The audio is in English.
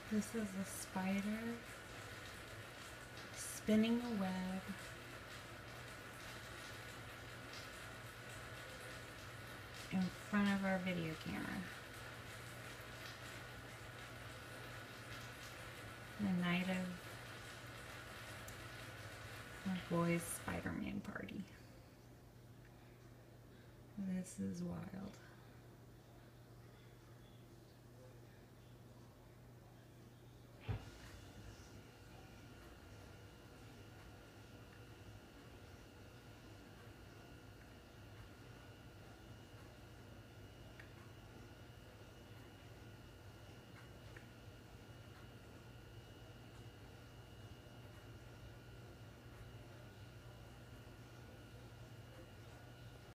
This is a spider spinning a web in front of our video camera. The night of my boys' Spider-Man party. This is wild.